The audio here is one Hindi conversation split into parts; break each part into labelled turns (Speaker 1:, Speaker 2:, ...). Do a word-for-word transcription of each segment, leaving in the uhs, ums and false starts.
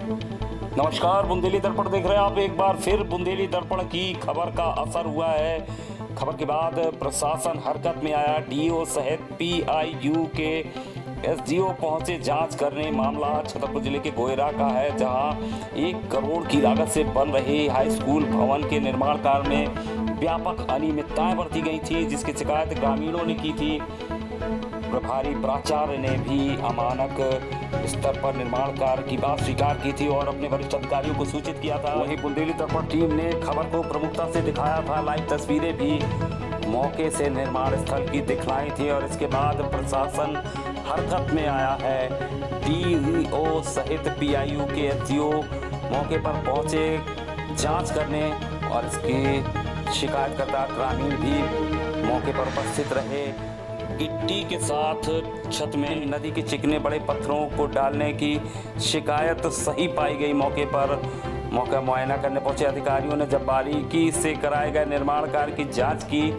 Speaker 1: नमस्कार, बुंदेली दर्पण देख रहे हैं आप। एक बार फिर बुंदेली दर्पण की खबर का असर हुआ है। खबर के बाद प्रशासन हरकत में आया। डीओ सहित पीआईयू के एसडीओ पहुंचे जांच करने। मामला छतरपुर जिले के गोयरा का है, जहां एक करोड़ की लागत से बन रहे हाई स्कूल भवन के निर्माण कार्य में व्यापक अनियमितताएं बरती गई थी, जिसकी शिकायत ग्रामीणों ने की थी। प्रभारी प्राचार्य ने भी अमानक स्तर पर निर्माण कार्य की बात स्वीकार की थी और अपने वरिष्ठ अधिकारियों को सूचित किया था। वहीं बुंदेली दर्पण टीम ने खबर को प्रमुखता से दिखाया था। लाइव तस्वीरें भी मौके से निर्माण स्थल की दिखलाई थी और इसके बाद प्रशासन हरकत में आया है। डीईओ सहित पीआईयू के एसडीओ मौके पर पहुंचे जांच करने और इसके शिकायतकर्ता ग्रामीण भी मौके पर उपस्थित रहे। गिट्टी के साथ छत में नदी के चिकने बड़े पत्थरों को डालने की शिकायत सही पाई गई। मौके पर मौका मुआयना करने पहुंचे अधिकारियों ने जब बारीकी से कराए गए निर्माण कार्य की जांच की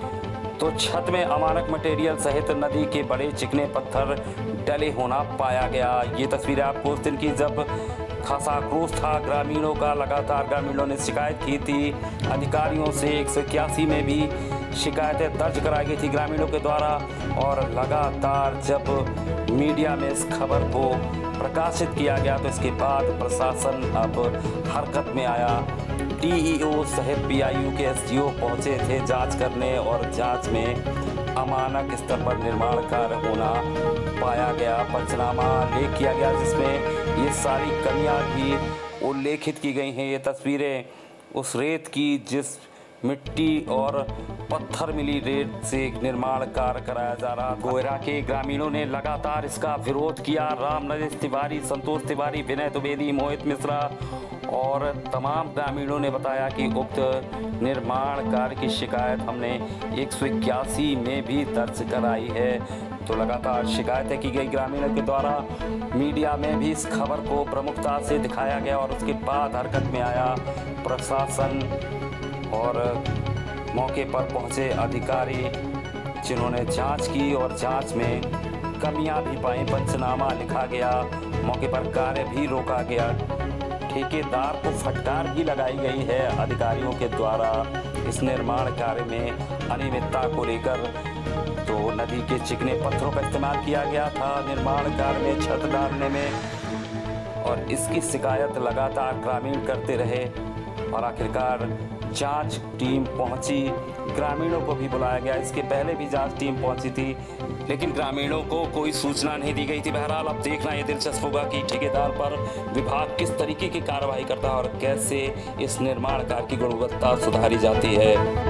Speaker 1: तो छत में अमानक मटेरियल सहित नदी के बड़े चिकने पत्थर डले होना पाया गया। ये तस्वीरें आपको उस दिन की जब खासा आक्रोश था ग्रामीणों का। लगातार ग्रामीणों ने शिकायत की थी अधिकारियों से। एक सौ इक्यासी में भी शिकायतें दर्ज कराई गई थी ग्रामीणों के द्वारा और लगातार जब मीडिया में इस खबर को प्रकाशित किया गया तो इसके बाद प्रशासन अब हरकत में आया। डीईओ सहित पीआईयू के एसडीओ पहुंचे थे जांच करने और जांच में अमानक स्तर पर निर्माण कार्य होना पाया गया। पंचनामा लेख किया गया जिसमें ये सारी कमियां भी उल्लेखित की गई हैं। ये तस्वीरें उस रेत की जिस मिट्टी और पत्थर मिली रेत से निर्माण कार्य कराया जा रहा। गोयरा के ग्रामीणों ने लगातार इसका विरोध किया। राम नरेश तिवारी, संतोष तिवारी, विनय द्विवेदी, मोहित मिश्रा और तमाम ग्रामीणों ने बताया कि उक्त निर्माण कार्य की शिकायत हमने एक सौ इक्यासी में भी दर्ज कराई है। तो लगातार शिकायतें की गई ग्रामीणों के द्वारा। मीडिया में भी इस खबर को प्रमुखता से दिखाया गया और उसके बाद हरकत में आया प्रशासन और मौके पर पहुंचे अधिकारी, जिन्होंने जांच की और जांच में कमियां भी पाई। पंचनामा लिखा गया, मौके पर कार्य भी रोका गया। ठेकेदार को फटकार भी लगाई गई है अधिकारियों के द्वारा इस निर्माण कार्य में अनियमितता को लेकर। तो नदी के चिकने पत्थरों का इस्तेमाल किया गया था निर्माण कार्य में छत डालने में और इसकी शिकायत लगातार ग्रामीण करते रहे और आखिरकार जांच टीम पहुंची। ग्रामीणों को भी बुलाया गया। इसके पहले भी जांच टीम पहुंची थी लेकिन ग्रामीणों को कोई सूचना नहीं दी गई थी। बहरहाल अब देखना ये दिलचस्प होगा कि ठेकेदार पर विभाग किस तरीके की कार्रवाई करता है और कैसे इस निर्माण कार्य की गुणवत्ता सुधारी जाती है।